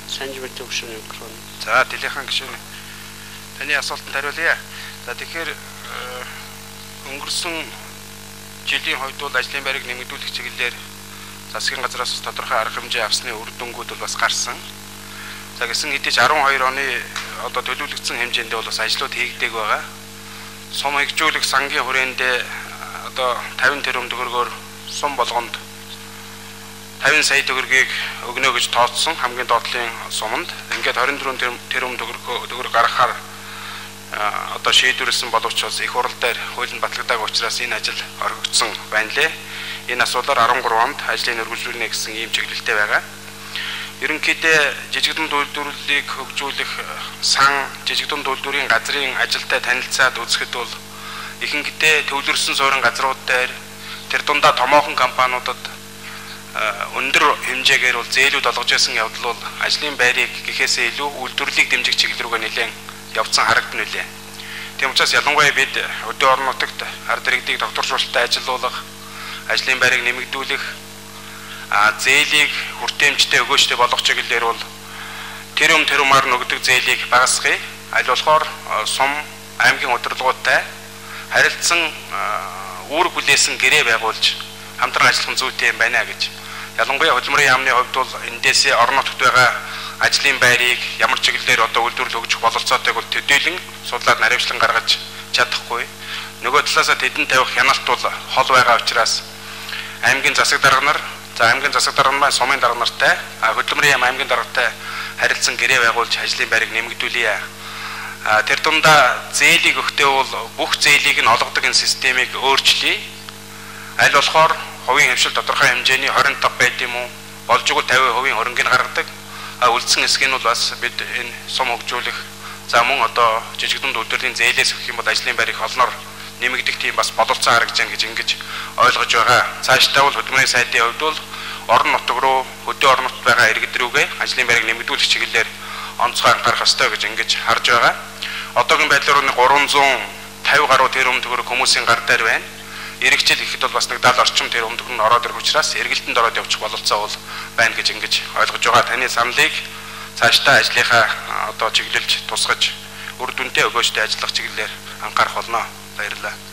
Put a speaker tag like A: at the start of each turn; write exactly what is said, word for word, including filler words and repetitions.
A: Санж мэдээ өгшин микрофон.
B: За телехан гişүн. Таны асуултанд хариулъя. За тэгэхээр өнгөрсөн жилийн хувьд бол ажлын байрыг нэмэгдүүлэх чиглэлээр засгийн газраас тодорхой арга хэмжээ авсны үр дүнгууд бол бас гарсан. За гэсэн хэдий ч арван хоёр оны одоо төлөвлөгдсөн хэмжээндээ бол бас ажлууд хийгдэг байгаа. Сум хөгжүүлэх сангийн хүрээндээ одоо тавин тэрбум төгрөгөөр сум болгонд тавин сая төгрөгийг өгнө гэж тооцсон хамгийн доотлын суманд. Ингээд хорин дөрвөн тэрбум төгрөг гаргахаар одоо шийдвэрлсэн боловч бас их хурл дээр хууль нь батлагдаагүй учраас энэ ажил орхигдсон байна лээ. Энэ асуудлаар арван гурван онд ажлын үргэлжлүүлнэ гэсэн ийм чиглэлтэй байгаа. Ерөнхийдөө жижиг дунд үйлдвэрлэлийг хөгжүүлэх сан жижиг дунд үйлдвэрийн газрын ажилтай танилцаад үзэхэд бол ихэнхдээ төвлөрсөн суурин газрууд дээр тэр дундаа томоохон компаниудад өндөр хэмжээгээр бол зээлүүд олгож байсан явдал бол ажлын байрыг гэхээсээ илүү үйлдвэрлэлийг дэмжих чиглэл рүүгээ нэлээд явцсан харагдана үлээ. Тийм учраас ялангуяа бид өдөө орон нутагт ард иргэдийг докторжуулалттай ажилуулах, ажлын байрыг нэмэгдүүлэх, а зээлийг хүртээмжтэй өгөөжтэй болгох чиглэлээр бол тэрөм тэрөмаар нөгдөг зээлийг багасгая. Аль болохоор сум аймгийн удирдлагуудтай харилцсан үүрэг хүлээсэн гэрээ байгуулж хамтран ажиллах зүйтэй юм байна гэж. Ялангуяа хөдөлмөрийн яамны хувьд бол эндээсээ орон нутагт байгаа ажлын байрыг ямар чиглэлээр одоо үйлдвэрлэл өгөх бололцоотойг бол төдийлөн судлаад наривчлан гаргаж чадахгүй. Нөгөө талаасаа тэдэнд тавих хяналт бол хол байгаа учраас аймгийн засаг дарга нар, за аймгийн засаг дарга маань сумын дарга нартай, хөдөлмөрийн яам аймгийн даргатай харилцсан гэрээ байгуулж ажлын байрыг нэмэгдүүлье. Тэр дундаа зээлийг өгтөө бол бүх зээлийг нь олгодог энэ системийг өөрчлөе. Аль болохоор хувийн хвшил тодорхой хэмжээний хорин тав байд юм уу? Болж игэл тавин хувийн хөрөнгөний гаргадаг. А үлдсэн хэсэг нь бол бас бид энэ сум хөгжүүлэх, за мөн одоо жижиг дунд үйлдвэрлэлийн зээлээс өгөх юм бол ажлын байрыг олноор нэмэгдэх тийм бас боловцоо харагдж байна гэж ингэж ойлгож байгаа. Цаашдаа бол хөдөлмөрийн сайдын хувьд бол орон нутг руу хөдөө орон нутгад байгаа иргэд рүүгээ ажлын байрыг нэмэгдүүлэх чиглэлээр онцгой анхаарах ёстой гэж ингэж харж байгаа. Одоогийн байдлаар гурван зуун тавин гаруй тэрбум төгрөг хүмүүсийн гар дээр байна. Иргэжил ихэд бол бас нэг даал орчим тэрбум төгрөг нь ороод ирэх учраас эргэлтэнд ороод явчих бололцоо бол байна гэж ингэж ойлгож байгаа. Таны саналыг цаашдаа ажлынхаа одоо чиглэлж тусгаж үр дүнтэй өгөөжтэй ажиллах чиглэлээр анхаарах болно. Баярлалаа.